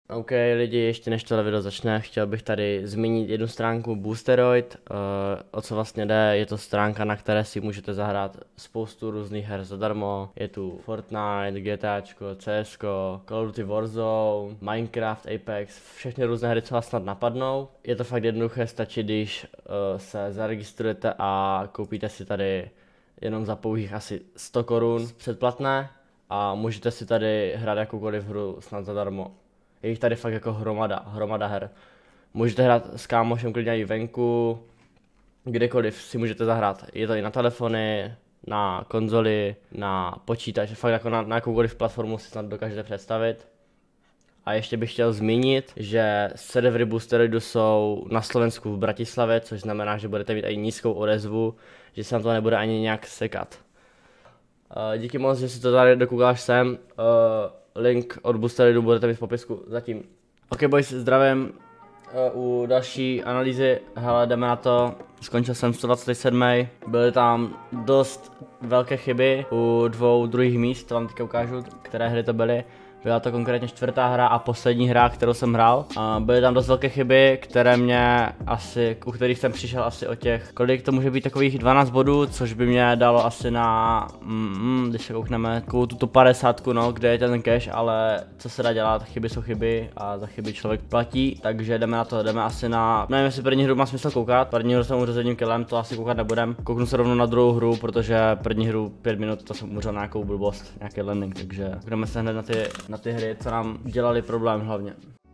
OK lidi, ještě než tohle video začne, chtěl bych tady zmínit jednu stránku Boosteroid. O co vlastně jde, je to stránka, na které si můžete zahrát spoustu různých her zadarmo. Je tu Fortnite, GTAčko, CSko, Call of Duty Warzone, Minecraft, Apex, všechny různé hry, co vás snad napadnou. Je to fakt jednoduché, stačí, když se zaregistrujete a koupíte si tady jenom za pouhých asi 100 korun předplatné a můžete si tady hrát jakoukoliv hru snad zadarmo. Je jich tady fakt jako hromada her. Můžete hrát s kámošem klidně i venku, kdekoliv si můžete zahrát. Je to i na telefony, na konzoli, na počítač, fakt jako na jakoukoliv platformu si snad dokážete představit. A ještě bych chtěl zmínit, že servery Boosteroidu jsou na Slovensku v Bratislavě, což znamená, že budete mít i nízkou odezvu, že se vám to nebude ani nějak sekat. Díky moc, že si to tady dokoukáš sem. Link od Boosteroidu budete mít v popisku zatím. OK boys, zdravím u další analýzy. Hele, jdeme na to. Skončil jsem 127. Byly tam dost velké chyby u dvou druhých míst, to vám teďka ukážu, které hry to byly. Byla to konkrétně čtvrtá hra a poslední hra, kterou jsem hrál. Byly tam dost velké chyby, které mě asi, u kterých jsem přišel asi o těch, kolik to může být, takových 12 bodů, což by mě dalo asi na, když se koukneme, takovou tuto 50, no, kde je ten cash, ale co se dá dělat, chyby jsou chyby a za chyby člověk platí, takže jdeme na to, jdeme asi na, nevím jestli první hru má smysl koukat, první hru jsem umřel s jedním killem, to asi koukat nebudem, kouknu se rovnou na druhou hru, protože první hru 5 minut, to jsem umřel na nějakou blbost, nějaký landing, takže jdeme se hned na ty hry, co nám dělali problém hlavně.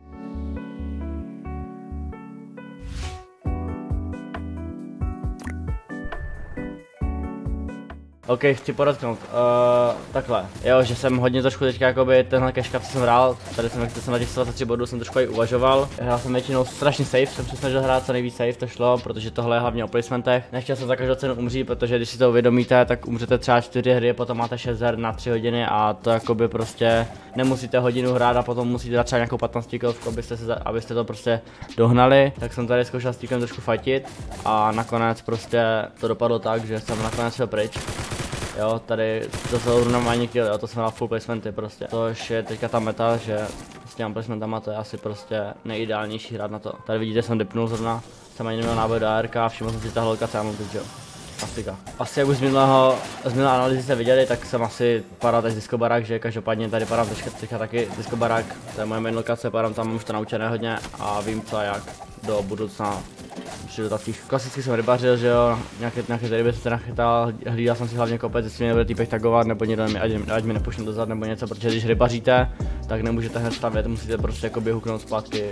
OK, chci podotknout, takhle, jo, že jsem hodně trošku teďka jakoby tenhle cashka, co jsem hrál, tady jsem na těch 123 bodů, jsem trošku i uvažoval. Hrál jsem většinou strašně safe, jsem se snažil hrát co nejvíc safe, to šlo, protože tohle je hlavně o placementech. Nechtěl jsem za každou cenu umřít, protože když si to uvědomíte, tak umřete třeba 4 hry, potom máte 6 her na 3 hodiny a to jakoby prostě nemusíte hodinu hrát a potom musíte dát třeba nějakou 15 kilovku, abyste to prostě dohnali. Tak jsem tady zkoušel s týkem trošku fightit a nakonec prostě to dopadlo tak, že jsem nakonec šel pryč. Jo, tady to jsou normální kill, jo, to jsem hrál full placementy prostě. Tož je teďka ta meta, že s těma placementama to je asi prostě nejideálnější hrát na to. Tady vidíte, jsem dipnul zrovna, jsem ani neměl náboj do ARK a všiml jsem si ta holka, co já mám teď, jo. Klasika. Asi jak už z minulé analýzy jste viděli, tak jsem asi padal teď Disco Barák, že každopádně tady padám teďka taky Disco Barák, to je moje main lokace, padám tam, už to naučené hodně a vím co a jak do budoucna. Přijdu takových klasicky jsem rybařil, že jo, nějaké ryby jsem se nachytal, hlídal jsem si hlavně kopec, jestli mě nebude týpek tagovat, nebo někdo ať mi nepušne dozad nebo něco, protože když rybaříte, tak nemůžete hned stavět, musíte prostě jakoby huknout zpátky.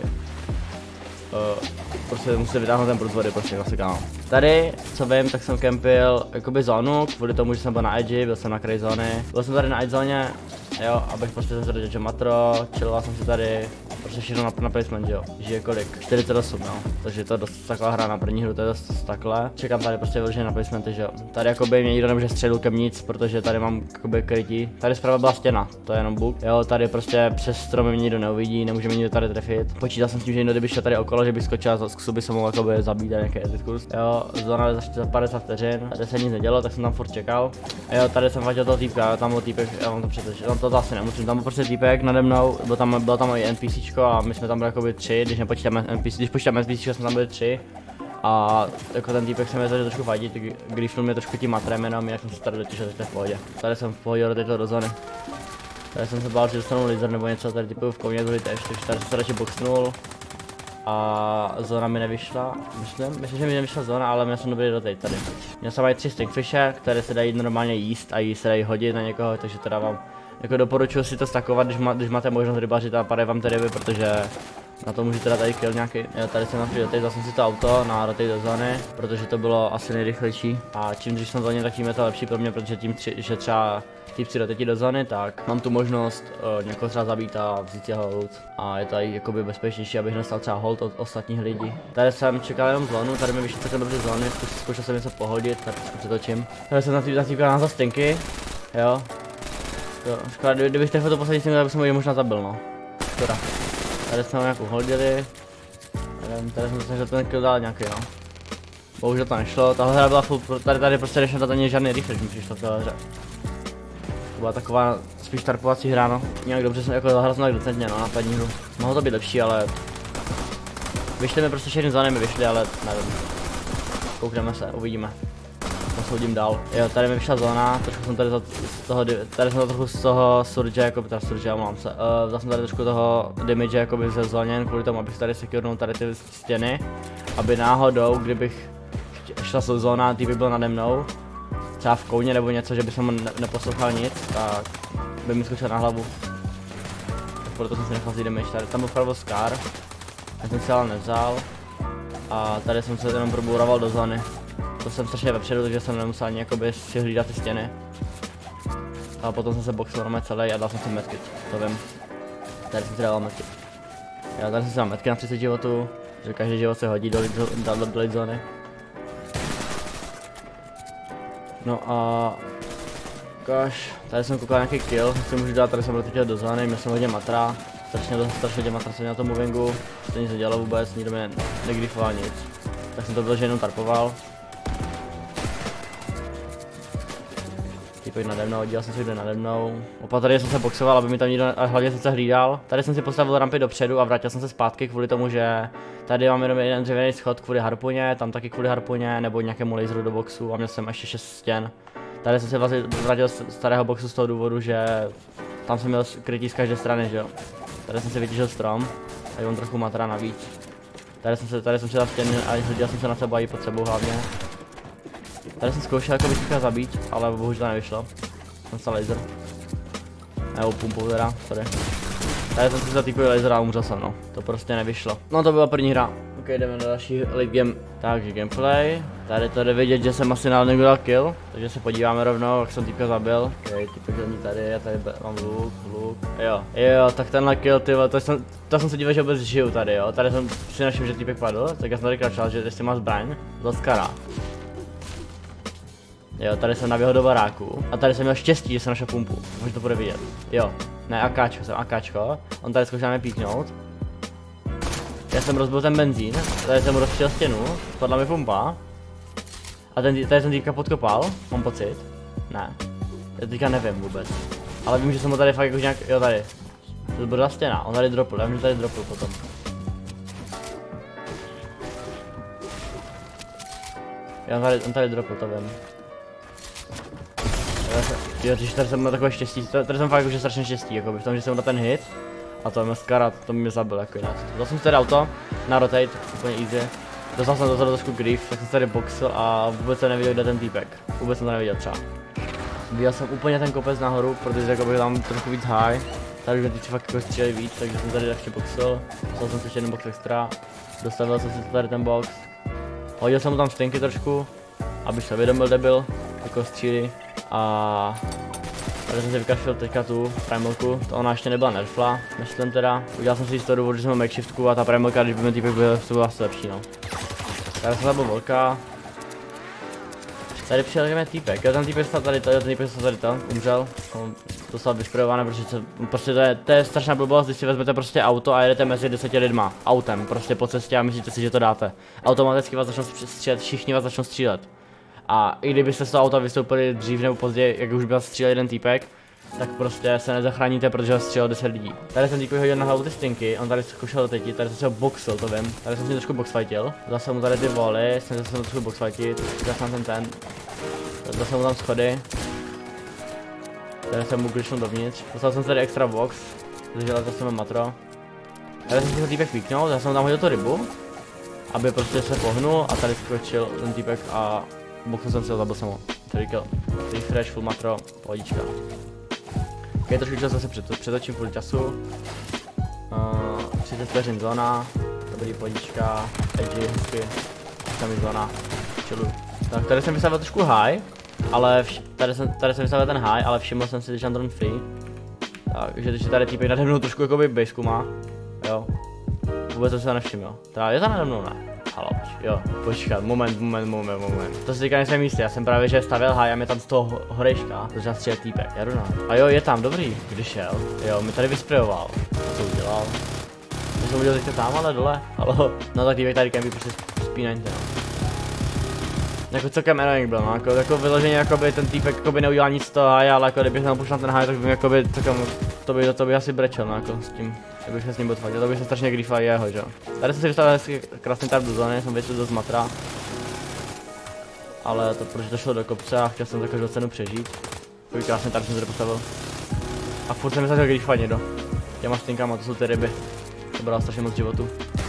Prostě musíte vytáhnout ten prut z vody, prostě klasika, no. Tady, co vím, tak jsem kempil jakoby zónu, kvůli tomu, že jsem byl na edge, byl jsem na kraj zóny. Byl jsem tady na edge zóně, jo, abych prostě zase že matro, chilloval jsem si tady, prostě všechno na placement, jo. Žije kolik? 48, no. Takže je to dost taková hra na první hru, to je dost takhle. Čekám tady prostě vyloženě na placementy, že jo. Tady jakoby mě nikdo nemůže střelit kem nic, protože tady mám jakoby krytí. Tady zprava byla stěna, to je jenom bug. Jo, tady prostě přes stromy mě nikdo neuvidí, nemůže mě nikdo tady trefit. Počítal jsem s tím, že někdo kdyby šel tady okolo, že by skočil a z by se mohl jakoby zabít a nějaký exit kurz. Jo, zóna za 50 vteřin, tady se nic nedělo, tak jsem tam furt čekal. Jo, tady jsem vadil toho týpka, tam byl týpek, já mám to přetečit, tam to asi nemusím, tam byl prostě týpek nade mnou, byl tam i NPCčko a my jsme tam byli jakoby 3, když nepočítáme NPC, když počítáme NPCčko, jsme tam byli 3. A jako ten týpek se mi začal trošku vadit, grifnul mě trošku tím matrem jenom, jak jsem se tady dotěžil, tak to je v pohodě. Tady jsem v pohodě do zóny. Tady jsem se bál, že dostanu laser nebo něco, tady typuju v kouně druhý tež, takže tady jsem se radši boxnul. A zóna mi nevyšla, myslím, že mi nevyšla zóna, ale měl jsem dobrý rotate tady. Měl jsem i 3 stingfishe, které se dají normálně jíst a se dají hodit na někoho, takže teda vám jako doporučuji si to stakovat, když máte možnost rybařit a padají vám ty ryby, protože na to můžete dát tady kill nějaký. Jo, tady jsem na free rotate, dal jsem si to auto na rotate do zóny, protože to bylo asi nejrychlejší. A čím dřív jsem v zóně, tak tím je to lepší pro mě, protože tím, že třeba typ si rotate do zóny, tak mám tu možnost někoho třeba zabít a vzít jeho loot. A je to i jakoby bezpečnější, abych dostal třeba hold od ostatních lidí. Tady jsem čekal jenom zónu, tady mi vyšly celkem dobře zóny, zkoušel jsem něco pohodit, tak to přetočím. Tady jsem natýkal na stinky, jo. Jo, škoda, kdybych trefil to poslední stinky, tak bych se možná zabil, no. Škoda. Tady jsme ho nějakou holdili. Tady jsem se snažil ten kill dát nějaký, no. Bohužel to nešlo, tahle hra byla full, tady prostě nešlo dát ani žádný refresh mi přišlo v téhle hře. byla taková spíš tarpovací hra, no. Nějak dobře jsem jako zahrál tak decentně, no, na padní hru. Mohlo to být lepší, ale... Vyšli mi prostě všechny zóny mi vyšly, ale nevím. Koukneme se, uvidíme. Posoudím dál. Jo, tady mi vyšla zóna, trošku jsem tady tady jsem to trochu z toho surge, jako teda surge, omlouvám se. Vzal jsem tady trošku toho damage jakoby ze zóně, kvůli tomu, abych tady securnul tady ty stěny. Aby náhodou, kdybych šla zóna, ty by byl nade mnou. Třeba v kouně nebo něco, že by jsem neposlouchal nic, tak by mi skočil na hlavu. Tak proto jsem si nechal vzít damage. Tady tam byl vpravo Scar, já jsem si ale nevzal. A tady jsem se jenom probouroval do zóny. To jsem strašně vepředu, takže jsem nemusel ani jakoby si hlídat ty stěny. A potom jsem se boxil na celý a dal jsem si medkit, to vím. Tady jsem si dal medkit. Já tady jsem si dal medkit na 30 životů, že každý život se hodí do lead zóny. No a... Ukáž, tady jsem koukal nějaký kill, si můžu dát, tady jsem letěl do zóny, měl jsem hodně matra. Strašně matra jsem na tom movingu, to nic nedělalo vůbec, nikdo mě negrifoval nic. Tak jsem to byl, že jenom tarpoval. Týpek nade mnou, díval jsem si, kde nade mnou. Opatrně jsem se boxoval, aby mi tam nikdo, ale hlavně jsem se hlídal. Tady jsem si postavil rampy dopředu a vrátil jsem se zpátky kvůli tomu, že tady mám jenom jeden dřevěný schod kvůli harpuně, tam taky kvůli harpuně nebo nějakému laseru do boxu a měl jsem ještě 6 stěn. Tady jsem se vlastně vrátil z starého boxu z toho důvodu, že tam jsem měl krytí z každé strany, že jo. Tady jsem si vytěžil strom a on trochu matra navíc. Tady jsem si dal stěny a hleděl jsem se na sebe i pod sebou hlavně. Tady jsem zkoušel jako bych chtěl zabít, ale bohužel to nevyšlo. Jsem se laser. Nebo pumpou teda, sorry. Tady jsem si zatýpil laser a umřel jsem, no. To prostě nevyšlo. No to byla první hra. Ok, jdeme do další late game. Takže gameplay. Tady to jde vidět, že jsem asi náhodou dal kill. Takže se podíváme rovnou, jak jsem týpka zabil. Ok, týpek není tady, já tady mám luk. Jo, tak tenhle kill, tyhle, to jsem se díval, že vůbec žiju tady, jo. Tady jsem si našel, že týpek padl, tak já jsem tady kračal, že jestli má zbraň, za Skara. Jo, tady jsem naběhl do baráku a tady jsem měl štěstí, že jsem našel pumpu, můžu to bude vidět. Jo, ne, AKčko, on tady zkoušel mě píknout. Já jsem rozbil ten benzín, tady jsem mu rozstřel stěnu, spadla mi pumpa. A tady jsem týpka podkopal, mám pocit. Ne, já teďka nevím vůbec. Ale vím, že jsem ho tady fakt jakož nějak, jo tady. To byla stěna, on tady dropl, já vím, že tady dropl potom. Jo, on tady dropl, to vím. Jo, tady jsem měl takové štěstí, tady jsem fakt už strašně štěstí, jako v tom, že jsem dal ten hit. A to je Skara, to mě zabil jako jinak. Dal jsem si tady auto, na rotate, úplně easy. Dostal jsem dozadu trošku grief, tak jsem se tady boxil a vůbec jsem neviděl, kde ten týpek. Vůbec jsem to neviděl třeba. Viděl jsem úplně ten kopec nahoru, protože jako bych tam trochu víc high. Tady už mě týci fakt jako stříleli víc, takže jsem tady ještě boxil. Dostal jsem si ještě jeden box extra. Dostavil jsem si tady ten box. Hodil jsem mu tam stinky trošku, aby se vědomil debil, jako stříly. A tady jsem si vykašlil teďka tu primalku, to ona ještě nebyla nerfla, myslím teda. Udělal jsem si z toho důvodu, že jsem měl makeshiftku a ta primalka, když by mi týpek byl, to byla asi lepší, no. Tady jsem zabil volka. Tady přijel mě týpek, jo, ten týpek stál tady to, umřel. On dostal vysprejované, protože prostě to je strašná blbost, když si vezmete prostě auto a jedete mezi 10 lidma, autem, prostě po cestě a myslíte si, že to dáte. Automaticky vás začnou střílet, všichni vás začnou střílet. A i kdybyste z toho auta vystoupili dřív nebo později, jak už byl střílet jeden týpek, tak prostě se nezachráníte, protože ho střílel 10 lidí. Tady jsem týpek hodil na hlavu ty stinky, on tady zkoušel teď, tady jsem se ho boxil, to vím. Tady jsem si trošku boxfightil, zase mu tady ty voly, snažil jsem trošku boxfightit, zase ten. Zase mu tam schody. Tady jsem mu glitchnul dovnitř, dostal jsem tady extra box, takže to jsem matro. Tady jsem si ho týpek píknul, zase jsem tam hodil tu rybu, aby prostě se pohnul a tady skočil ten týpek a boxnul jsem si ho, zabil jsem ho. Tady kill. Refresh, full makro, pohodička. Ok, trošku čas zase přetočím kvůli času. 30 vteřin zóna, dobrý pohodička, edgy, hezky, tam je zóna, chillu. Tak tady jsem vystavil trošku high, ale tady jsem vystavil ten high, ale všiml jsem si, že jsem free. Takže tady týpek nade mnou trošku jakoby baseu má, jo. Vůbec jsem se to nevšiml. Teda je to nade mnou, ne? Halo, jo, počkat, moment. To si teďka nejsem jistý, já jsem právě že stavěl high a mě tam z toho horejška, protože nás střílet týpek, já jdu na. A jo, je tam, dobrý, když šel, jo, mi tady vysprejoval, co udělal. Já jsem udělal teďka tam, ale dole, halo, no tak týpek tady kempí prostě spínaňte, no. Jako celkem annoying byl, no, jako vyloženě jakoby ten týpek jakoby neudělal nic to a já, ale jako kdybych tam pušel na ten high, tak bych jakoby celkem, to by asi brečel, no, jako s tím, kdybych se s ním byl fakt, to bych se strašně griefal jeho, že jo. Tady jsem si dostal hezky krásný tarp do zóny, jsem vyšel do zmatra. Ale to protože to šlo do kopce a chtěl jsem za každou cenu přežít. Takový krásný tarp jsem tady postavil. A furt jsem mi začal griefat někdo. Těma stinkama, to jsou ty ryby. To bralo strašně moc životu.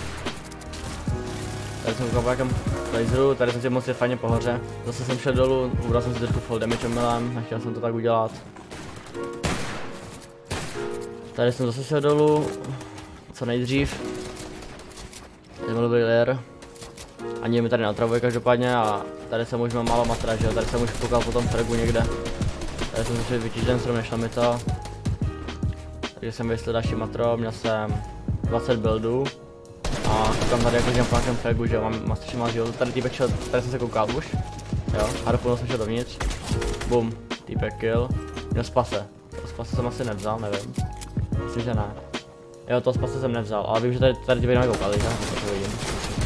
Tady jsem koukal nějakém laseru, tady jsem si moc fajně pohoře. Zase jsem šel dolů, ubral jsem si trošku full damage omylem, nechtěl jsem to tak udělat. Tady jsem zase šel dolů, co nejdřív. Tady byl layer. Ani mi tady neotravuje každopádně a tady jsem už mám málo matra, že jo, tady jsem už koukal po tom fragu někde. Tady jsem začal vytížit ten strom, nešlo mi to. Takže jsem vyslil další matro, měl jsem 20 buildů. A koukám tady jako, že mám po nějakém fragu, že jo, mám strašně málo životu. Tady týpek šel, tady jsem se koukal už. Jo, harpunul jsem šel dovnitř. Bum, týpek kill. Měl spase. To spase jsem asi nevzal, nevím. Myslím, že ne. Jo, to spase jsem nevzal, ale vím, že tady týpek nekoukali, že? To vidím.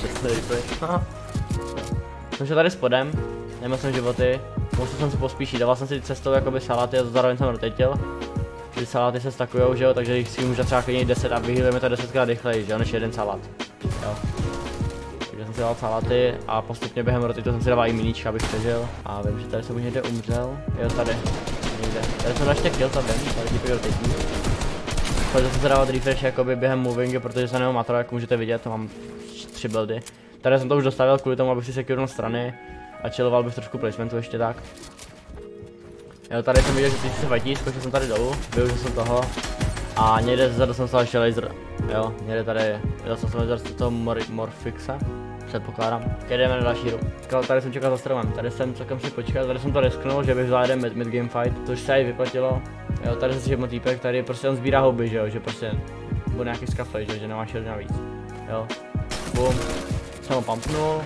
Jsem šel tady spodem, neměl jsem životy, musel jsem se pospíšit, dával jsem si cestou jakoby saláty a zároveň jsem rotatil. Ty saláty se stakujou, že jo, takže jich si můžu třeba klidně 10 a vyhýlujeme to 10krát rychleji, že jo, než jeden salát. Jo. Takže jsem si dal saláty a postupně během rotitu jsem si dával i miníčka, abych přežil. A vím, že tady jsem už někde umřel, jo tady, někde. Tady jsem ještě kill, to vím, tady typy rotatí. Chtěl jsem se dávat refresh jakoby během movingu, protože jsem nemám matro, jak můžete vidět, to mám 3 buildy. Tady jsem to už dostavil kvůli tomu, abych si securil strany a chilloval bych trošku placementu ještě tak. Jo, tady jsem viděl, že ty se fightí, skočil jsem tady dolů, využil jsem toho a někde zezadu jsem stal ještě laser. Jo, někde tady, dostal jsem laser z toho Morfixa, předpokládám. Jdeme na další hru. Tady jsem čekal za stromem, tady jsem celkem si počkal, tady jsem to risknul, že bych vzal jeden mid game fight, to už se i vyplatilo. Jo, tady jsem si žil týpek, tady prostě on sbírá houby, že jo, že prostě bude nějaký skaflej, že nemá shield navíc. Jo, boom. Jsem ho pumpnul.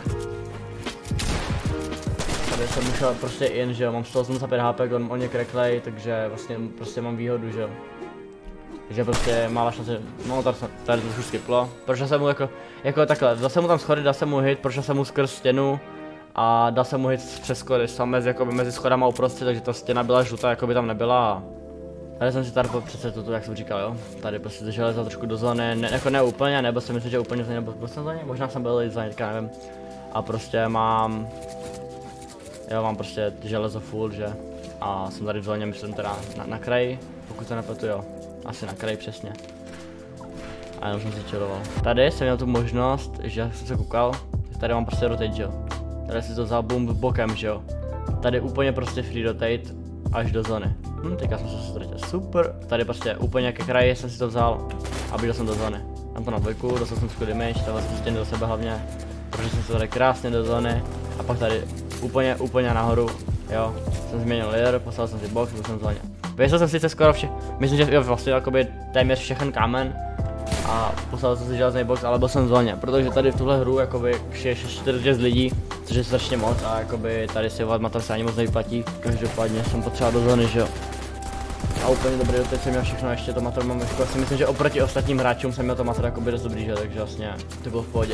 Tady jsem musel prostě in, že jo, mám 185 HP, on je cracklej, takže vlastně prostě mám výhodu, že jo. Takže prostě mála šance, no tady to už skiplo. Prošel jsem mu jako takhle, dal jsem mu tam schody, dal jsem mu hit, prošel jsem mu skrz stěnu. A dal jsem mu hit přes schody, mezi schodama uprostřed, takže ta stěna byla žlutá, jako by tam nebyla. Tady jsem si tady přece toto, jak jsem říkal, jo. Tady prostě to železo trošku do zóny, jako ne úplně, nebo si myslím, že úplně to nebyl jsem za ně, možná jsem byl i za ně, teďka nevím. A prostě mám prostě železo full, že. A jsem tady v zóně, myslím teda na kraji, pokud se nepletu, jo. Asi na kraji přesně. A jenom jsem si chilloval. Tady jsem měl tu možnost, že jsem se koukal, tady mám prostě rotate, že jo. Tady si to vzal boom bokem, že jo. Tady úplně prostě free rotate až do zóny. Teďka jsem se ztratil, super. Tady prostě úplně ke kraji jsem si to vzal a byl jsem do zóny. Dám to na dvojku, dostal jsem trošku damage, to vlastně stěny do sebe hlavně. Protože jsem se tady krásně do zóny a pak tady úplně nahoru, jo. Jsem změnil layer, poslal jsem si box, byl jsem v zóně. Vyjel jsem sice skoro myslím, že jo, vlastně jakoby téměř všechen kámen. A poslal jsem si železný box, ale byl jsem v zóně, protože tady v tuhle hru jakoby je 40 lidí, což je strašně moc a jakoby tady si matr se ani moc nevyplatí. Každopádně jsem potřeboval do zóny, že jo. A úplně dobrý, teď jsem měl všechno, ještě to matr mám jako, si myslím, že oproti ostatním hráčům jsem měl to matr jakoby dost dobrý, že, takže vlastně to bylo v pohodě.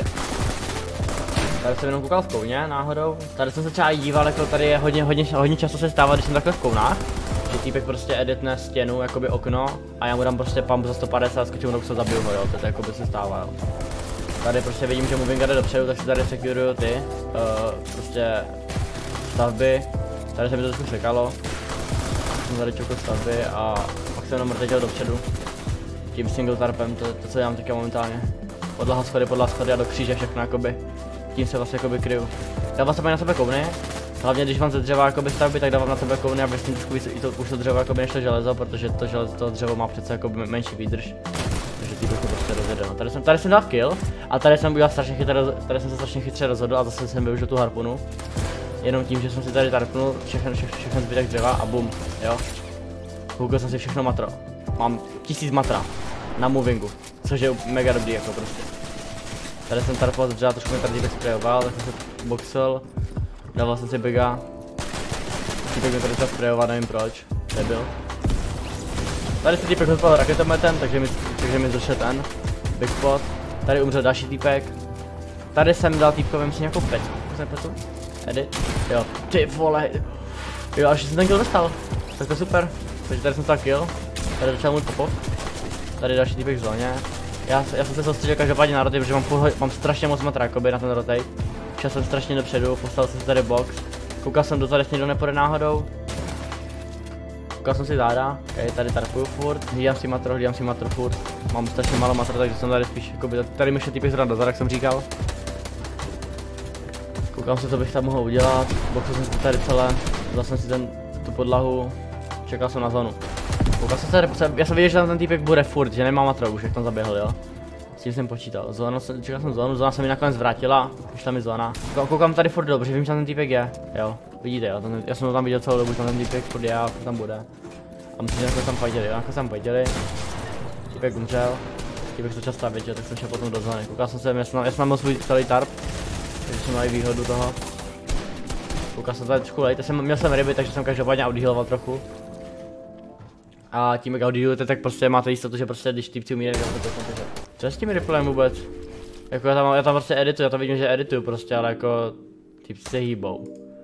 Tady jsem jenom koukal v kouně náhodou, tady jsem se třeba díval, jako tady je hodně často se stává, když jsem takhle v kounách. Že týpek prostě editne stěnu, jakoby okno a já mu dám prostě pump za 150 a skočím do se zabiju ho, jo, to jakoby se stává, jo. Tady prostě vidím, že moving jde dopředu, tak si tady securuju ty, prostě stavby. Tady se mi to trošku sekalo. Jsem tady čukl stavby a pak jsem jenom rotatil dopředu. Tím single tarpem, to co dělám teďka momentálně. Podlaha schody a do kříže všechno jakoby. Tím se vlastně jakoby kryju. Já vlastně na sebe kouny. Hlavně když mám ze dřeva jakoby stavby, tak dávám na sebe kouny, aby jsem trošku víc už to dřevo jakoby než to železo, protože to dřevo má přece jakoby menší výdrž. Takže týpek to prostě rozjede. No. Tady jsem dal kill a tady jsem se strašně chytře rozhodl a zase jsem využil tu harpunu. Jenom tím, že jsem si tady tarpnul všechny zbytek dřeva a bum, jo. Koukal jsem si všechno matro. Mám 1000 matra na movingu, což je mega dobrý jako prostě. Tady jsem tarpoval z dřeva, trošku mě tady týpek sprayoval, tak jsem se boxel. Dával jsem si biga. Týpek mě tady chtěl sprayovat, nevím proč. Nebyl. Tady si týpek odpal raketometem, takže mi zrušil ten big spot. Tady umřel další týpek. Tady jsem dal týpkovi myslím nějakou pecku, pokud se nepletu. edit. Jo, ty vole. Jo, až jsem ten kill dostal. Tak to je super. Takže tady jsem to kill. Tady začal můj popov. Tady další týpek v zóně. Já jsem se soustředil každopádně na rotate, protože mám strašně moc matra jakoby na ten rotate. Šel jsem strašně dopředu, postavil jsem si tady box. Koukal jsem dozadu, jestli někdo nepůjde náhodou. Koukal jsem si záda, okay, tady tarpuju furt, hlídám si matro furt. Mám strašně málo matra, takže jsem tady spíš, jakoby, tady mi šel týpek zrovna dozadu, jak jsem říkal. Koukám se, co bych tam mohl udělat, boxil jsem si tady celé, dal jsem si tu podlahu, čekal jsem na zónu. Koukal jsem se, já jsem viděl, že tam ten týpek bude furt, že nemá matro už, jak tam zaběhl, jo. S tím jsem počítal, čekal jsem zóna se mi nakonec vrátila, vyšla mi zóna. Koukám tady furt dobře, vím, že tam ten týpek je, jo. Vidíte, jo, já jsem ho tam viděl celou dobu, že tam ten týpek furt je a furt tam bude. A myslím, že nakonec tam fajděli, jo, nakonec tam fajděli. Týpek umřel, týpek se čas stavit, jo, tak jsem šel potom do zóny. Koukal jsem se, já jsem měl svůj celý tarp, takže jsem měl výhodu toho. Koukal jsem tady trošku lejte, měl jsem ryby, takže jsem každopádně audhealoval trochu. A tím jak audhealujete, tak prostě máte jistotu, že prostě když týpci umírají, tak to konteže. Co je s tím replem vůbec? Jako já tam prostě edituju, já to vidím, že edituju prostě, ale jako týpci se hýbou.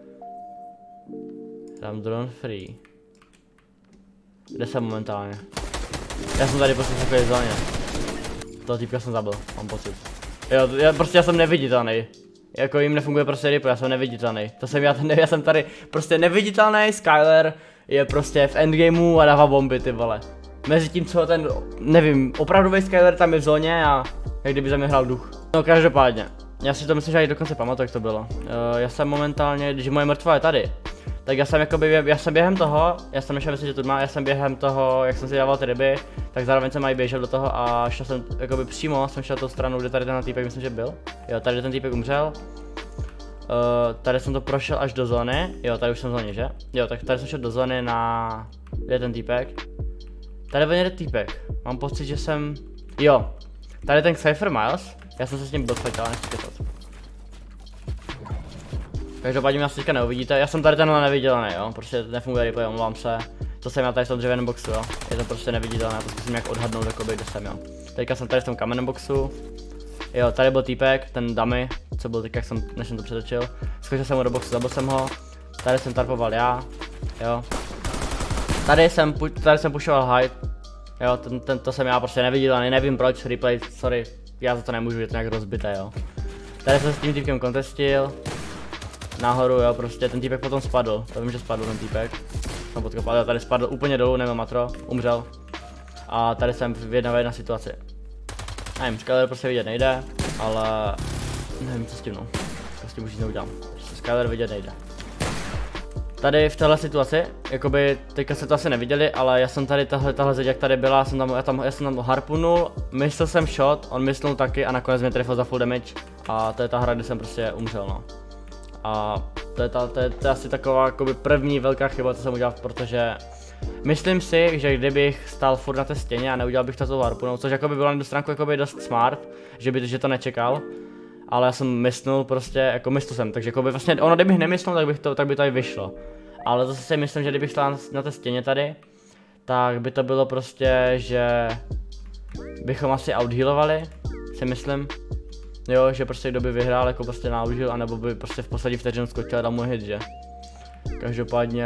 Dám drone free. Kde jsem momentálně? Já jsem tady prostě v takové zóně. Toho týpka jsem zabil, mám pocit. Jo, já jsem neviditelný. Jako jim nefunguje prostě rip, já jsem neviditelný. To jsem já jsem tady prostě neviditelný, Skyler je prostě v endgameu a dává bomby, ty vole. Mezi tím, co ten, nevím, opravdový Skyler tam je v zóně a jak kdyby za mě hrál duch. No každopádně, já si to myslím, že i dokonce pamatuju, jak to bylo. Já jsem momentálně, když moje mrtva je tady, tak já jsem během toho, já jsem nešel myslet, že tu má, já jsem během toho, jak jsem si dával ty ryby, tak zároveň jsem i běžel do toho a šel jsem jakoby přímo, jsem šel tou stranou, kde tady ten týpek myslím, že byl. Jo, tady ten týpek umřel. Tady jsem to prošel až do zóny, jo, tady už jsem v zóně, že? Jo, tak tady jsem šel do zóny na, kde je ten týpek? Tady byl někde týpek, mám pocit, že jsem, jo, tady ten Cypher Miles, já jsem se s ním buildfightal, ale nechci květat. Každopádně mě asi teďka neuvidíte, já jsem tady tenhle neviditelný, jo, prostě nefunguje replay, omlouvám se. To jsem já tady v tom dřevěném boxu, jo, je to prostě neviditelné, to zkusím jak odhadnout, jakoby, kde jsem, jo. Teďka jsem tady v tom kamenném boxu, jo, tady byl týpek, ten dummy, co byl teďka, než jsem to přetočil. Skočil jsem ho do boxu, zabil jsem ho, tady jsem tarpoval já, jo. Tady jsem pushoval hide, jo, to jsem já prostě neviditelný, nevím proč, replay, sorry, já za to nemůžu, je to nějak rozbité, jo. Tady jsem s tím týpkem kontestil. Nahoru, jo, prostě ten týpek potom spadl, to vím, že spadl ten týpek. No podkopal, tady spadl úplně dolů, neměl matro, umřel. A tady jsem v jedna situaci. Nevím, Skyler prostě vidět nejde, ale nevím co s tím, no. Co s tím už nic neudělám, prostě Skyler vidět nejde. Tady v téhle situaci, jakoby teďka se to asi neviděli, ale já jsem tady tahle zeď jak tady byla, já jsem tam harpunul, myslel jsem shot, on myslel taky a nakonec mě trefil za full damage. A to je ta hra, kde jsem prostě umřel, no. A to je asi taková jakoby první velká chyba, co jsem udělal, protože myslím si, že kdybych stál furt na té stěně a neudělal bych to harpunou, což jakoby bylo na jednu stránku jakoby dost smart, že to nečekal, ale já jsem myslel prostě, jako myslel jsem, takže jakoby vlastně ono kdybych nemyslel, tak by to i vyšlo. Ale zase si myslím, že kdybych stál na té stěně tady, tak by to bylo prostě, že bychom asi outhealovali, si myslím. Jo, že prostě kdo by vyhrál jako prostě na outheal, anebo by prostě v poslední vteřinu skočil a dal mu hit, že? Každopádně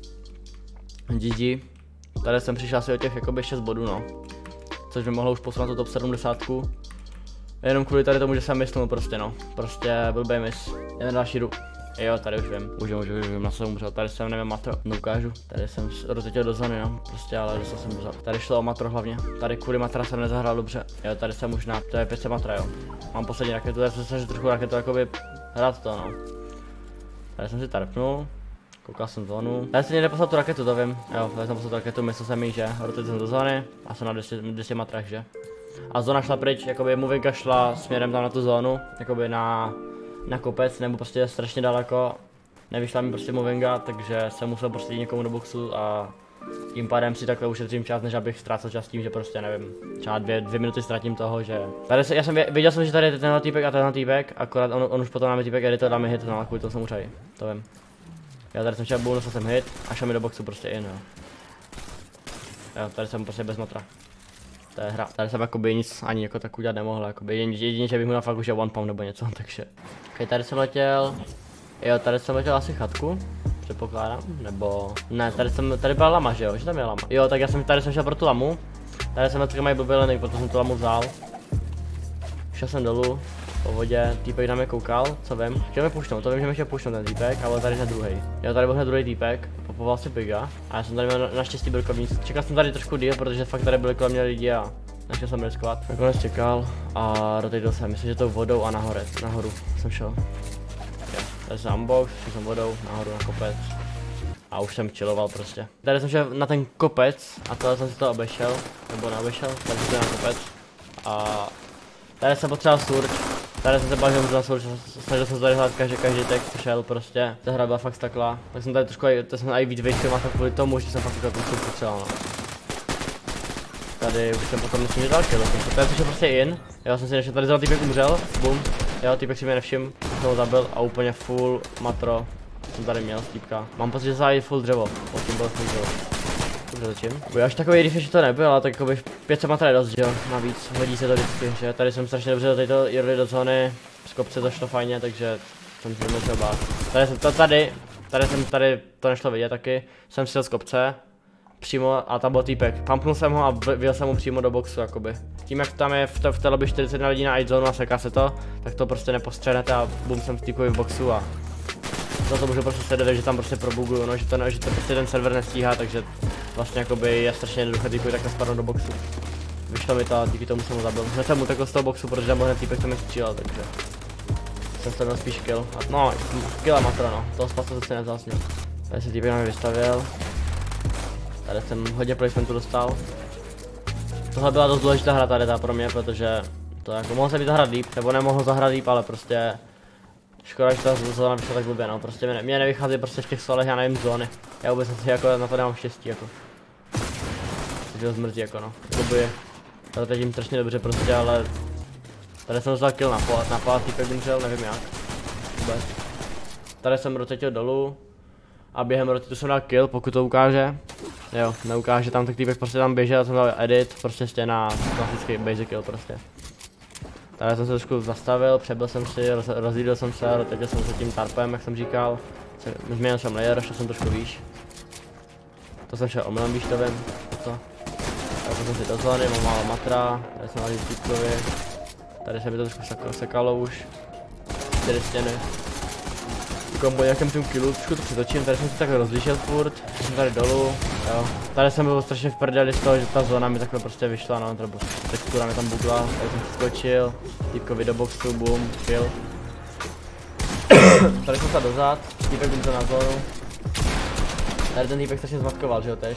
GG. Tady jsem přišel asi o těch jakoby 6 bodů, no. Což by mohlo už posunout to top 70. Jenom kvůli tady tomu, že jsem myslel prostě, no. Prostě blbý miss. Jen další jdu. Jo, tady už vím, už vím, na co umřel, tady jsem nevím matro, neukážu, tady jsem rozetěl do zóny, no, prostě, ale dostal jsem dozad. Tady šlo o matro hlavně, tady kvůli matra jsem nezahrál dobře, jo, tady jsem už to je 500 matra, jo. Mám poslední raketu, tady jsem se snažil trochu raketu, jakoby, hrát to, no. Tady jsem si tarpnul, koukal jsem zónu, tady jsem někde poslal tu raketu, to vím, jo, tady jsem poslal tu raketu, myslel jsem jí, že rozetěl jsem do zóny a jsem na 200 matrách, že. A zóna šla pryč, jakoby movinka šla směrem tam na tu zónu, jakoby na kopec, nebo prostě strašně daleko. Nevyšla mi prostě movinga, takže jsem musel prostě jít někomu do boxu a tím pádem si takhle ušetřím čas, než abych ztrácel čas tím, že prostě nevím, třeba dvě minuty ztratím toho, že... Tady viděl jsem, že tady je tenhle týpek a tenhle týpek, akorát on už potom námi týpek editor, dá mi hit, no a kvůli tomu jsem učaj, to vím. Já tady jsem šel bonus, jsem hit a šel mi do boxu prostě in, jo. Jo, tady jsem prostě bez matra. To je hra. Tady jsem jakoby nic ani jako tak udělat nemohl, jakoby jedině, že bych mu dal fakt už one pound nebo něco, takže. Ok, tady jsem letěl. Jo, tady jsem viděl asi chatku, předpokládám, nebo ne, tady byla lama, že jo, že tam je lama. Jo, tak tady jsem šel pro tu lamu, tady jsem na mají blbělený, protože jsem tu lamu vzal. Šel jsem dolů, po vodě, týpek na mě koukal, co vím, chtěl mě pušnout, to vím, že mě chtěl pušnout ten týpek, ale tady hned druhý. Jo, tady byl hned druhý týpek, popoval si piga, a já jsem tady měl naštěstí brokovnic. Čekal jsem tady trošku díl, protože fakt tady byly kolem mě lidi a nechtěl jsem riskovat. Nakonec čekal a rotatil jsem, myslím, že tou vodou a nahoru jsem šel. Tady jsem unbox, šel jsem vodou, nahoru na kopec a už jsem chilloval prostě. Tady jsem šel na ten kopec a tohle jsem si to obešel, nebo neobešel, tady jsem šel na kopec a tady jsem potřeboval surge, tady jsem se bál, že můžu na surge, snažil jsem se tady hrát každý tek, co šel prostě, ta hra byla fakt takla, tak jsem tady trošku, to jsem i víc vyšel a tak kvůli tomu, že jsem fakt jako surge potřeboval, no. Tady už jsem potom myslím, že dal kill, tady jsem šel prostě in, já jsem si nešel, tady zrovna týpek umřel, boom. Jo, týpek si mě nevšiml, jsem ho zabil a úplně full matro jsem tady měl týpka. Mám pocit, že zájí full dřevo, tím byl full dřevo. Dobře začím. Bo až takový refresh to nebyl, ale tak jakoby 500 matra je dost, že jo, navíc, hodí se to vždycky, že tady jsem strašně dobře do této jeli do zóny, z kopce to šlo fajně, takže jsem si nemusel bát. Tady to nešlo vidět taky, jsem šel z kopce, přímo a tam byl týpek. Pumpnul jsem ho a vyjel jsem mu přímo do boxu jakoby. Tím jak tam je v té lobby 41 lidí na zónu a seká se to, tak to prostě nepostřehnete a boom jsem v týpkovi v boxu a to můžu prostě se dovědět, že tam prostě probuguju, no, že to prostě ten server nestíhá, takže vlastně jakoby je strašně jednoduché týpkovi takhle spadnout do boxu. Vyšlo mi to a díky tomu jsem ho zabil. Hned jsem utekl z toho boxu, protože tam byl hned týpek, co mi střílel, takže jsem se měl spíš kill. A no, kill a matro no, toho spasu se nevzal s ním. Tady se týpek na mě vystavěl. Tady jsem hodně placementu dostal. Tohle byla dost důležitá hra tady pro mě, protože to jako mohl se být zahrát líp, nebo nemohl zahrát líp, ale prostě škoda, že ta zóna vyšla tak blbě, no, prostě mě nevychází prostě v těch solech, já nevím, zóny. Já vůbec jako na to nemám štěstí, jako. Takže ho zmrzí, jako no, jakoby, tady teď jim strašně dobře prostě, ale tady jsem dostal kill na pát, týpek umřel, nevím jak, vůbec. Tady jsem rotatil dolů a během rotitu jsem dal kill, pokud to ukáže. Jo, neukáže tam, tak týpek prostě tam běžel, jsem dal edit, prostě stěna, klasický basic kill prostě. Tady jsem se trošku zastavil, přebil jsem si, rozlídl jsem se, rotatil jsem se tím tarpem, jak jsem říkal. Změnil jsem layer, šel jsem trošku výš. To jsem šel omylem výš, to vím, to. Tady jsem si do zóny, mám málo matra, tady jsem nalil týpkovi. Tady se mi to trošku sekalo už. 4 stěny. Po nějakém tom killu, trošku to přetočím, tady jsem si takhle rozlišil furt, jsem tady dolů, jo. Tady jsem byl strašně v prdeli z toho, že ta zóna mi takhle prostě vyšla, no, nebo textura mi tam bugla, tady jsem si skočil, týpkovi do boxu, boom, kill. Tady jsem se dozad, týpek umřel na zónu. Tady ten týpek strašně zmatkoval, že jo, tež.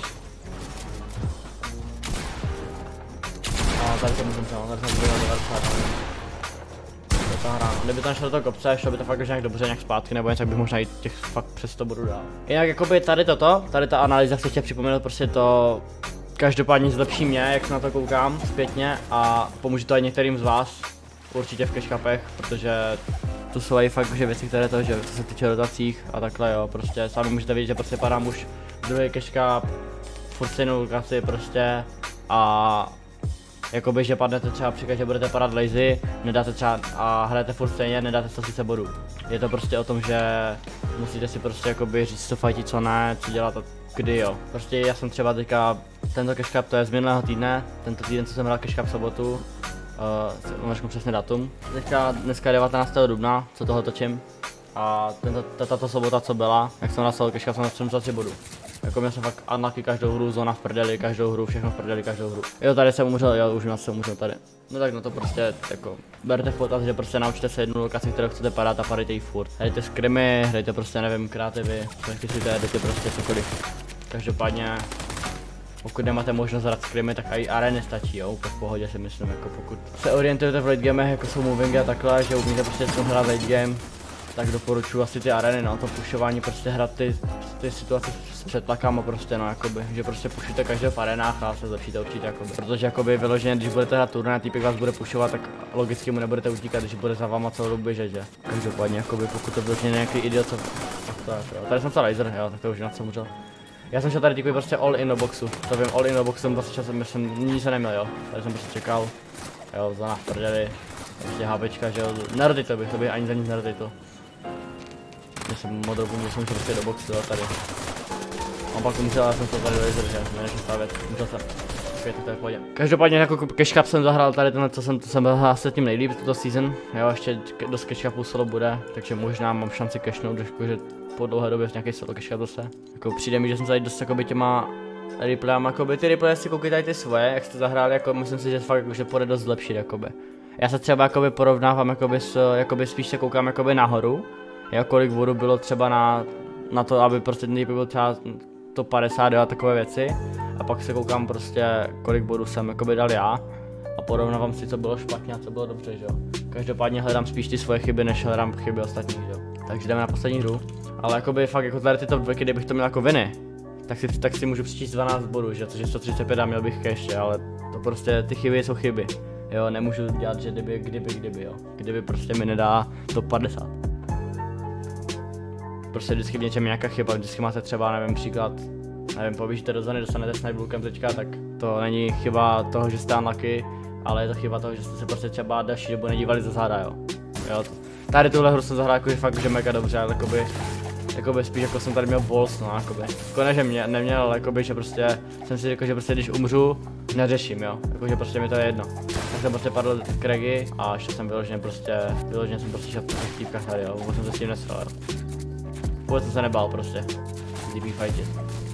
A tady jsem umřel, tady jsem byl na 90. Ta hra. Kdyby tam šlo do toho kopce, šlo by to fakt už nějak dobře, nějak zpátky, nebo něco, bych možná jít těch fakt přes 100 bodů dál. Jinak jakoby tady ta analýza chci připomenout prostě to každopádně zlepší mě, jak se na to koukám zpětně a pomůže to i některým z vás, určitě v cashcapech, protože tu jsou i fakt že věci, které to, že co se týče rotacích a takhle jo, prostě sami můžete vidět, že prostě padám už druhý cashcap, furt stejnou lokaci prostě a jakoby, že padnete třeba příklad, že budete padat lazy, nedáte třeba a hrajete furt stejně, nedáte 130 bodů. Je to prostě o tom, že musíte si prostě jakoby říct, co fajtí, co ne, co dělat a kdy jo. Prostě já jsem třeba teďka, tento cashcap to je z minulého týdne, tento týden co jsem hrál cashcap v sobotu, řeknu přesně datum. Dneska je 19. dubna, co toho točím. A tato sobota co byla, jak jsem hrál cashcap, jsem na 73 bodů. Jako měl jsem fakt unlucky každou hru, zóna v prdeli, každou hru, všechno v prdeli, každou hru. Jo, tady jsem umřel, jo, už jsem umřel tady. No tak no to prostě, jako, berte v potaz, že prostě naučte se jednu lokaci, kterou chcete padat a padejte ji furt. Hrajte skrimy, hrajte prostě, nevím, kreativy, praktisujte, jdete prostě cokoliv. Každopádně, pokud nemáte možnost hrát skrimy, tak i areny stačí, jo, úplně v pohodě si myslím, jako pokud se orientujete v late gamech, jako jsou movingy a takhle, že umíte prostě hrát late game, tak doporučuji asi ty areny, no, to pušování, prostě hrát ty situace s přetlakama prostě, no, jakoby, že prostě pušujte každého v arenách a se zlepšíte určitě, jakoby. Protože jakoby vyloženě, když budete hrát turnaj a týpek vás bude pušovat, tak logicky mu nebudete utíkat, když bude za váma celou dobu běžet, že? Každopádně, jakoby, pokud to vyloženě nějaký idiot, co, tak to jako, tady jsem se laser, jo, tak to už na co můžel. Já jsem šel tady díky prostě all in do boxu, to vím, all in do boxu jsem prostě jsem nic se neměl, jo, tady jsem prostě čekal, jo, za nás prdeli, prostě HBčka, že jo, nerody to bych ani za nic nerody to. Já jsem modrou gumu, jsem šel do boxu, jo, tady. A pak umřel, já jsem to tady laser, že? Nenešel stavět, umřel jsem. Ok, tak to je v pohodě. Každopádně jako cash cup jsem zahrál tady tenhle, co jsem zahrál se tím nejlíp tuto season. Jo, ještě dost cash cupů solo bude, takže možná mám šanci cashnout, že po dlouhé době v nějaký solo cash cup zase. Jako přijde mi, že jsem tady dost jakoby těma replayama, jakoby ty replaye si koukej tady ty svoje, jak jste zahrál, jako myslím si, že fakt jakože půjde dost zlepšit, jakoby. Já se třeba jakoby porovnávám, jakoby spíš se koukám jakoby nahoru, jo, kolik vodu bylo třeba na to, aby prostě ten byl třeba to 50 a takové věci. A pak se koukám prostě, kolik bodů jsem jakoby dal já. A porovnávám si, co bylo špatně a co bylo dobře, že jo. Každopádně hledám spíš ty svoje chyby, než hledám chyby ostatních, že jo. Takže jdeme na poslední hru. Ale jakoby fakt jako tady ty top 2, kdybych to měl jako viny, tak si můžu přečíst 12 bodů, že, což je 135 a měl bych cash, ale to prostě ty chyby jsou chyby. Jo, nemůžu dělat, že kdyby, jo. Kdyby prostě mi nedá top 50. Prostě vždycky v něčem nějaká chyba, vždycky máte třeba, nevím, příklad, nevím, poběžíte do zóny, dostanete snipe lookem teďka, tak to není chyba toho, že jste unlucky, ale je to chyba toho, že jste se prostě třeba další dobu nedívali za záda, jo. Tady tuhle hru jsem zahrál jakože fakt, že mega dobře, ale jakoby spíš jako jsem tady měl balls, no, jakoby. Jako ne, že neměl, ale jakoby, že prostě jsem si řekl, že prostě když umřu, neřeším, jo. Jakože prostě mi to je jedno. Tak jsem prostě padl Craigy a ještě jsem vyloženě jsem prostě šel v týpkách tady, jo. Vůbec jsem se s tím nesral, jo. Vůbec jsem se nebál prostě. DP fightit.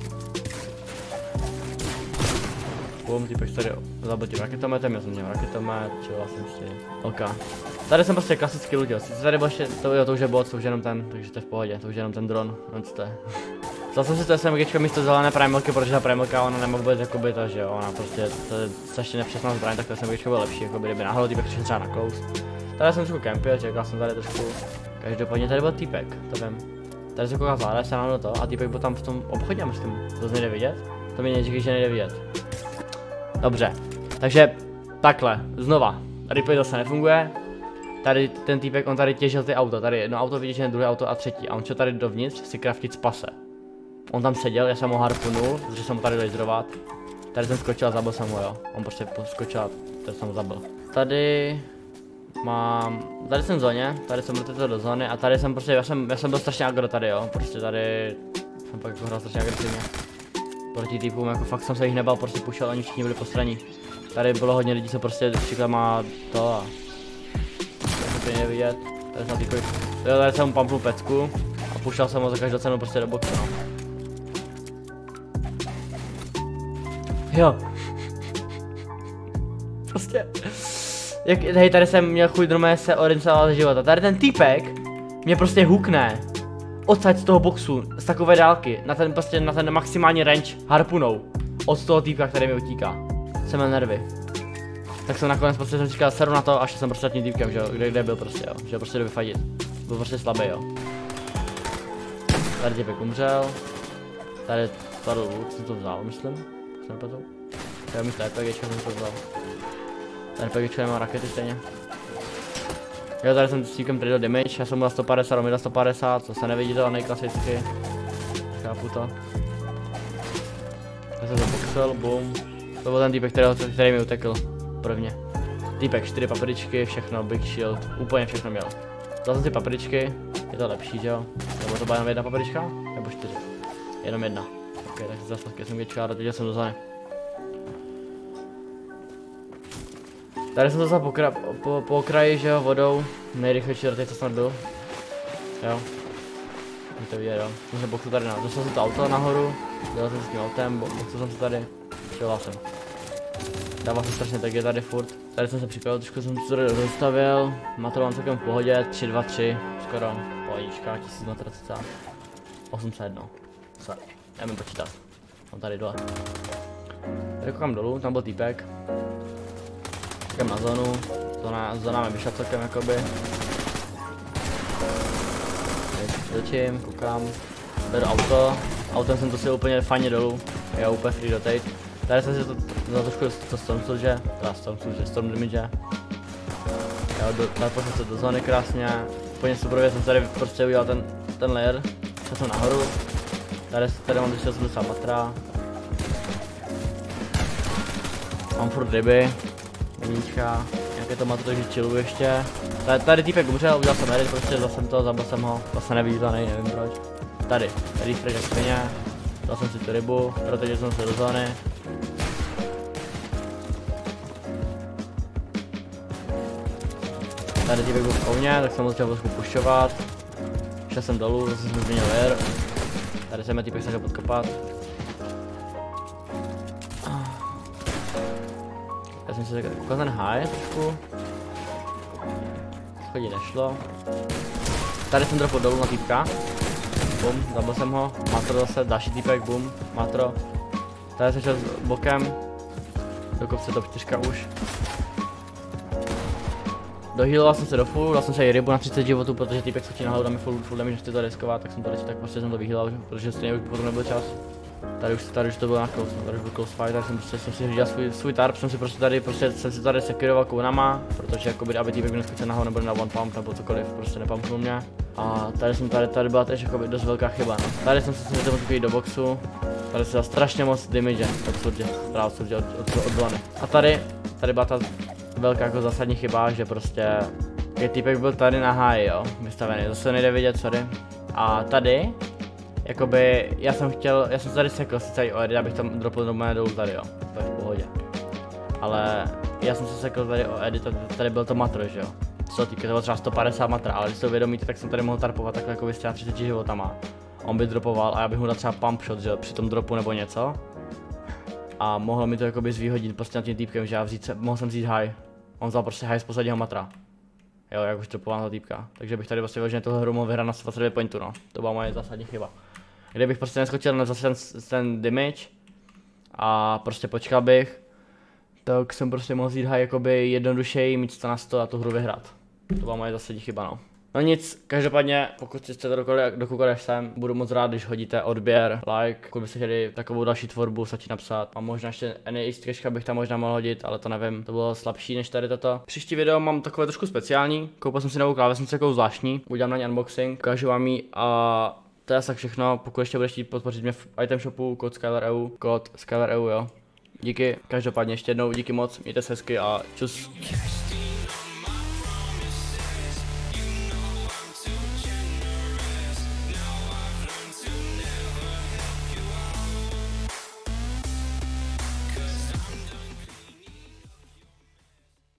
Boom, týpek tady zabil tím raketometem, já jsem měl raketomet, čeval jsem si. OK. Tady jsem prostě klasicky lootil, sice tady byl ještě, to už je bot, to už je jenom ten, takže to je v pohodě, to už je jenom ten dron, co to je. Vzal jsem si to SMGčko místo zelené primalky, protože ta primalka ona nemá vůbec jakoby to, že ona prostě, to je strašně nepřesná zbraň, tak to SMGčko bylo lepší, jakoby kdyby náhodou týpek přišel třeba na close. Tady jsem trošku campil, čekal jsem tady trošku, každopádně tady byl týpek, to vím. Tady se koukal zvládat, se nám do toho a týpek byl tam v tom obchodě, myslím, to nejde vidět, to mi neříkej, že nejde vidět. Dobře, takže takhle, znova, replay zase nefunguje. Tady ten týpek, on tady těžil ty auto, tady jedno auto vytěžené, druhé auto a třetí a on šel tady dovnitř si craftit z pase. On tam seděl, já jsem ho harpunul, protože jsem ho tady laserovat. Tady jsem skočil a zabil jsem ho, jo. On prostě skočil a tady jsem ho zabil. Tady jsem v zóně, tady jsem rotoval do zóny a tady jsem prostě, já jsem byl strašně agro tady, jo. Prostě tady jsem pak jako hrál strašně agresivně. Proti týpům, jako fakt jsem se jich nebal, prostě pušel, oni všichni byli postraní. Tady bylo hodně lidí, co prostě příklad má to a to nevidět. Tady jsem týpek, jo, tady jsem mu pumpnul pecku a pušel jsem ho za každou cenu prostě do boxu, no. Jo. Prostě. Hej, tady jsem měl chuť normálně se orientovat ze života. Tady ten týpek mě prostě hukne odsaď z toho boxu, z takové dálky, na ten maximální range harpunou od toho týpka, který mi utíká. Jsem měl nervy. Tak jsem nakonec prostě jsem říkal seru na to, až jsem prostě tím týpkem, že jo, kde byl prostě, jo, že prostě jde vyfadit. Byl prostě slabý, jo. Tady týpek umřel. Tady loot jsem to vzal, myslím. Jsem to. Já místo RPGčka jsem to vzal. RPGčka nemá rakety stejně. Jo, tady jsem s týpkem trail damage, já jsem byl 150, on mi dal 150, co se neviditelný klasicky. Chápu to. Já jsem zapoxel, boom. To byl ten týpek, který mi utekl. Prvně. Týpek, 4 papričky, všechno, big shield, úplně všechno měl. Dal jsem si papričky, je to lepší, že jo? Nebo to byla jenom jedna paprička? Nebo 4? Jenom jedna. Ok, tak zase jsem většinou a doteď jsem do zóny. Tady jsem zase po okraji, že jo, vodou. Nejrychlejší do teď, co snad byl. Jo. Můžete vidět, jo. Jsem se boxu tady dostal jsem to auto nahoru. Dělal jsem s tím autem, boxu jsem se tady. Čelal jsem. Dával jsem strašně tak je tady furt. Tady jsem se připravil, trošku jsem se tady dostavil. Matro mám celkem v pohodě, 3, 2, 3. Skoro pohodička, 1030. 801. Sorry, jdeme počítat. Mám tady dole. Tady koukám dolů, tam byl týpek. Čekám na zónu. Zóna mi vyšla celkem jakoby. Točím, koukám. Beru auto. Autem jsem to si úplně fajně dolů. Jo, úplně free rotate. Tady jsem si to za trošku storm damage. Jo, napočil jsem se do zóny krásně. Úplně super, jsem tady prostě udělal ten layer. Šel jsem nahoru. Tady mám ještě jsem docela matra. Mám furt ryby. Meníčka, nějaký je to matro, takže chilluji ještě. Tady týpek umřel, udělal jsem edit, prostě zase jsem to, zabil jsem ho, zase nevýzvaný, nevím proč. Tady, refresh jak svině, dal jsem si tu rybu, protože jsem se do zóny. Tady týpek byl v ovně, tak jsem ho začal trošku pušovat. Šel jsem dolů, zase jsem změnil air. Tady se mi týpek snažil podkopat. Já jsem si koukal ten high trošku. Schodí nešlo. Tady jsem dropl dolů na týpka. Bum, zabil jsem ho. Matro zase, další týpek, bum, matro. Tady jsem šel bokem. Do kopce top 4 už. Dohealoval jsem se do full, dal jsem se i rybu na 30 životů, protože týpek skočí nahoru, dám mi full damage, nechci to riskovat, tak jsem to radši, tak prostě jsem to vyhealal, protože stejně už potom nebyl čas. Tady už to bylo na close, tady už byl close fight, tak jsem si řídil svůj tarp, jsem si tady securoval kounama, protože jakoby, aby týpek neskočil nahoru nebo na one pump nebo cokoliv, prostě nepumpnul mě. A tady byla tež jakoby dost velká chyba, no. Tady jsem se snažil do boxu, tady se dal strašně moc damage, absurdně od zóny. A tady byla ta velká jako zásadní chyba, že prostě týpek byl tady na high, jo, vystavený, zase nejde vidět, sorry. A tady, jakoby, já jsem tady sekl sice i o edit, abych tam dropl do dolů tady, jo, to je v pohodě. Ale já jsem se sekl tady o edit, tady byl to matro, že jo. Co týká, to bylo třeba 150 matra, ale když to uvědomíte, tak jsem tady mohl tarpovat takhle jako s 30 životama. On by dropoval a já bych mu dal třeba pump shot, že jo, při tom dropu nebo něco. A mohlo mi to jakoby zvýhodit prostě nad tím týpkem, že mohl jsem vzít high. On vzal prostě high z posledního matra. Jo, jak už dropoval na týpka. Takže bych tady prostě vyloženě tohle hru mohl vyhrát na 22 pointů, no. To byla moje zásadní chyba. Kdybych prostě neskočil na zase ten damage a prostě počkal bych, tak jsem prostě mohl vzít high jakoby jednodušeji, mít 100 na 100 a tu hru vyhrát. To byla moje zásadní chyba, no. No nic, každopádně, pokud jste dokoukali až sem, budu moc rád, když hodíte odběr, like, pokud byste chtěli takovou další tvorbu, stačí napsat. A možná ještě NA bych tam možná mohl hodit, ale to nevím, to bylo slabší než tady toto. Příští video mám takové trošku speciální, koupil jsem si novou klávesnici jako zvláštní, udělám na ní unboxing, ukážu vám ji a to je asi tak všechno. Pokud ještě budeš chtít podpořit mě v item shopu, kód SkylerEU, jo. Díky, každopádně ještě jednou díky moc, mějte se hezky a čus.